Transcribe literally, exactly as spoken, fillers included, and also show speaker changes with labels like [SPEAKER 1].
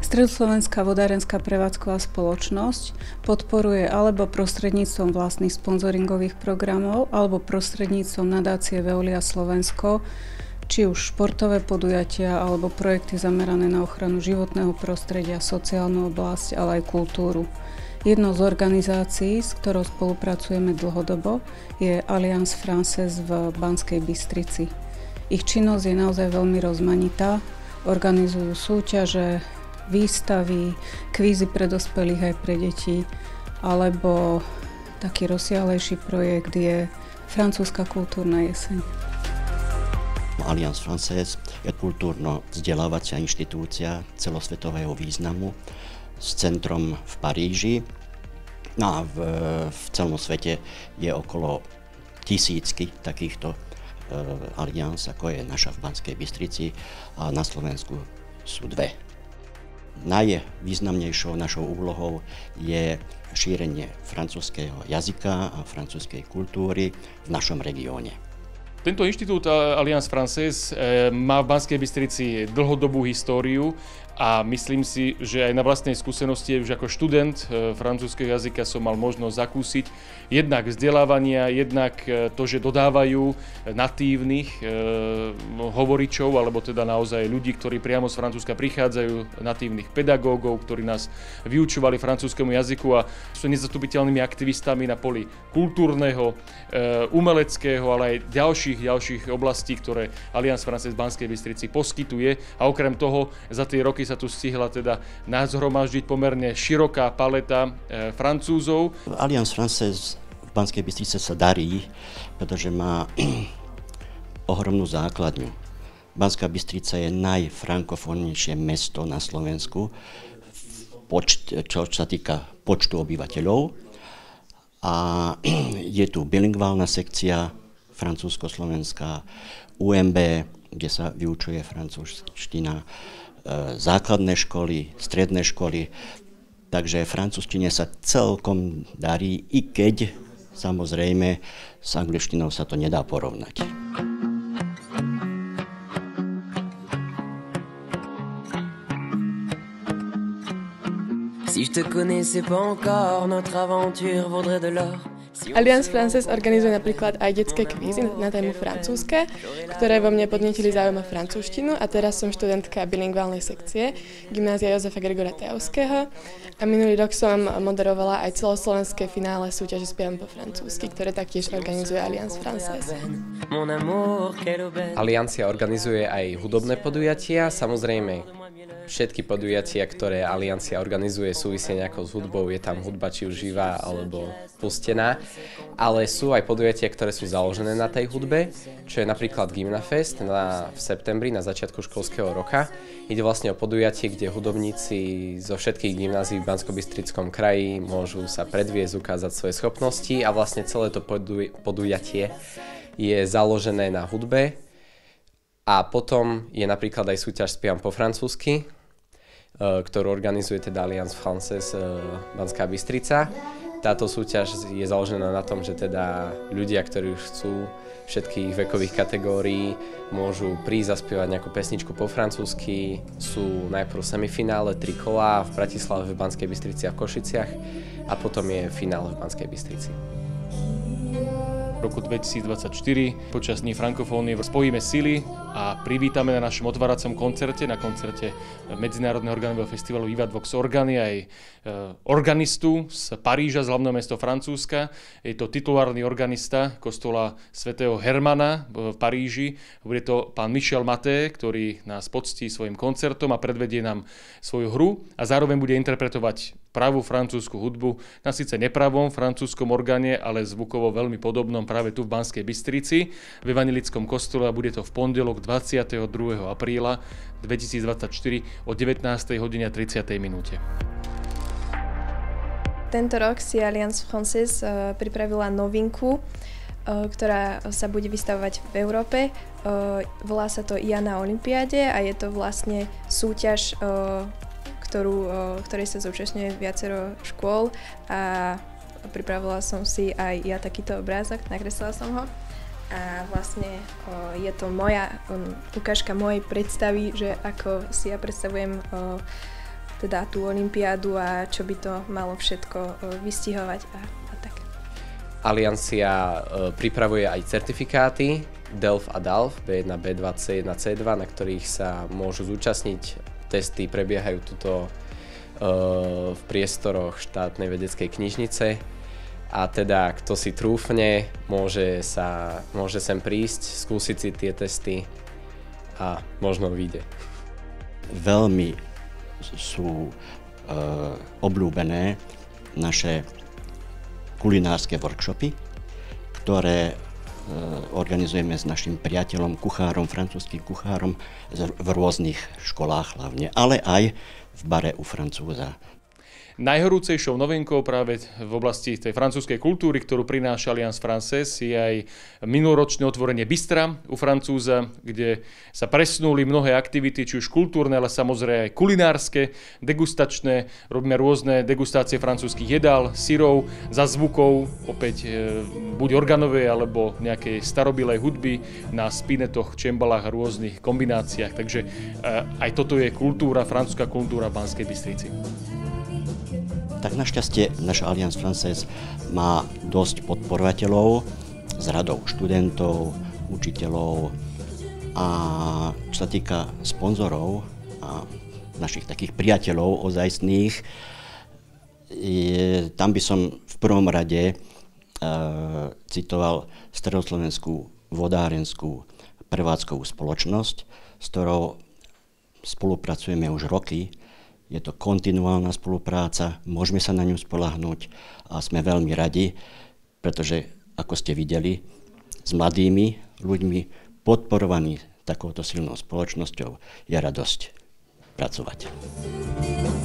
[SPEAKER 1] Stredoslovenská vodárenská prevádzková spoločnosť podporuje alebo prostredníctvom vlastných sponzoringových programov alebo prostredníctvom nadácie Veolia Slovensko či už športové podujatia alebo projekty zamerané na ochranu životného prostredia, sociálnu oblasť, ale aj kultúru. Jednou z organizácií, s ktorou spolupracujeme dlhodobo, je Alliance Française v Banskej Bystrici. Ich činnosť je naozaj veľmi rozmanitá, organizujú súťaže, výstavy, kvízy pre dospelých aj pre deti, alebo taký rozsiahlejší projekt je Francúzska kultúrna jeseň.
[SPEAKER 2] Alliance Française je kultúrno-vzdelávacia inštitúcia celosvetového významu s centrom v Paríži. No a v, v celom svete je okolo tisícky takýchto e, alianc, ako je naša v Banskej Bystrici, a na Slovensku sú dve. Najvýznamnejšou našou úlohou je šírenie francúzskeho jazyka a francúzskej kultúry v našom regióne.
[SPEAKER 3] Tento inštitút Alliance Française má v Banskej Bystrici dlhodobú históriu a myslím si, že aj na vlastnej skúsenosti už ako študent francúzskeho jazyka som mal možnosť zakúsiť jednak vzdelávania, jednak to, že dodávajú natívnych hovoričov, alebo teda naozaj ľudí, ktorí priamo z Francúzska prichádzajú, natívnych pedagógov, ktorí nás vyučovali francúzskému jazyku a sú nezastupiteľnými aktivistami na poli kultúrneho, umeleckého, ale aj ďalších, ďalších oblastí, ktoré Alliance Française v Banskej Bystrici poskytuje. A okrem toho za tie roky sa tu stihla teda nazhromaždiť pomerne široká paleta e, Francúzov.
[SPEAKER 2] Alliance Française v Banskej Bystrici sa darí, pretože má ohromnú základňu. Banská Bystrica je najfrankofónnejšie mesto na Slovensku, počt, čo sa týka počtu obyvateľov. A je tu bilingválna sekcia francúzsko-slovenská, ú em bé, kde sa vyučuje francúzština, základné školy, stredné školy, takže francúzštine sa celkom darí, i keď samozrejme s angličtinou sa to nedá porovnať.
[SPEAKER 4] Si je te connaissais pas encore, notre aventure vaudrait de l'or.
[SPEAKER 5] Alliance Française organizuje napríklad aj detské kvízy na tému francúzske, ktoré vo mne podnietili záujem o francúzštinu a teraz som študentka bilingválnej sekcie Gymnázia Jozefa Gregora Tajovského a minulý rok som moderovala aj celoslovenské finále súťaže Spievam po francúzsky, ktoré taktiež organizuje Alliance Française.
[SPEAKER 6] Aliancia organizuje aj hudobné podujatia, samozrejme všetky podujatia, ktoré Aliancia organizuje, súvisia nejako s hudbou, je tam hudba či už živá alebo pustená, ale sú aj podujatia, ktoré sú založené na tej hudbe, čo je napríklad Gymnafest na, v septembri na začiatku školského roka. Ide vlastne o podujatie, kde hudobníci zo všetkých gymnázií v Banskobystrickom kraji môžu sa predviesť, ukázať svoje schopnosti a vlastne celé to poduj, podujatie je založené na hudbe. A potom je napríklad aj súťaž Spievam po francúzsky, ktorú organizuje teda Alliance Française Banská Bystrica. Táto súťaž je založená na tom, že teda ľudia, ktorí už chcú všetkých vekových kategórií, môžu prísť zaspievať nejakú pesničku po francúzsky. Sú najprv semifinále, tri kolá v Bratislave, v Banskej Bystrici a v Košiciach a potom je finále v Banskej Bystrici.
[SPEAKER 3] V roku dvetisícdvadsaťštyri počas Dní frankofónie spojíme sily a privítame na našom otváracom koncerte, na koncerte Medzinárodného organového festivalu Vivat Vox Organi aj organistu z Paríža, z hlavného mesta Francúzska. Je to titulárny organista kostola svätého Hermana v Paríži. Bude to pán Michel Maté, ktorý nás poctí svojim koncertom a predvedie nám svoju hru a zároveň bude interpretovať pravú francúzsku hudbu na síce nepravom francúzskom orgáne, ale zvukovo veľmi podobnom práve tu v Banskej Bystrici v Evanjelickom kostole a bude to v pondelok dvadsiateho druhého apríla dvetisícdvadsaťštyri o devätnástej hodine tridsiatej minúte.
[SPEAKER 5] Tento rok si Alliance Française uh, pripravila novinku, uh, ktorá sa bude vystavovať v Európe. Uh, volá sa to I A na olympiáde a je to vlastne súťaž, uh, ktorú, uh, ktorej sa zúčastňuje viacero škôl a pripravila som si aj ja takýto obrázok, nakreslila som ho. A vlastne o, je to moja um, ukážka mojej predstavy, že ako si ja predstavujem o, teda tú olympiádu a čo by to malo všetko vystihovať a, a tak.
[SPEAKER 6] Aliancia pripravuje aj certifikáty D E L F a D A L F, bé jedna, bé dva, cé jedna, cé dva, na ktorých sa môžu zúčastniť. Testy prebiehajú tuto v priestoroch štátnej vedeckej knižnice a teda kto si trúfne, môže, sa, môže sem prísť, skúsiť si tie testy a možno vyjde.
[SPEAKER 2] Veľmi sú e, obľúbené naše kulinárske workshopy, ktoré e, organizujeme s našim priateľom, kuchárom, francúzským kuchárom v rôznych školách hlavne, ale aj v bare u Francúza.
[SPEAKER 3] Najhorúcejšou novinkou práve v oblasti tej francúzskej kultúry, ktorú prináša Alliance Française, je aj minuloročné otvorenie bistra u Francúza, kde sa presunuli mnohé aktivity, či už kultúrne, ale samozrejme aj kulinárske, degustačné. Robíme rôzne degustácie francúzskych jedál, syrov, za zvukov, opäť buď organovej, alebo nejakej starobilej hudby na spinetoch, čembalách a rôznych kombináciách. Takže aj toto je kultúra, francúzska kultúra v Banskej Bystrici.
[SPEAKER 2] Tak našťastie naša Alliance Française má dosť podporovateľov s radou študentov, učiteľov a čo sa týka sponzorov a našich takých priateľov ozajstných, je, tam by som v prvom rade e, citoval Stredoslovenskú vodárenskú prevádzkovú spoločnosť, s ktorou spolupracujeme už roky. Je to kontinuálna spolupráca, môžeme sa na ňu spoľahnúť a sme veľmi radi, pretože, ako ste videli, s mladými ľuďmi podporovaní takouto silnou spoločnosťou je radosť pracovať.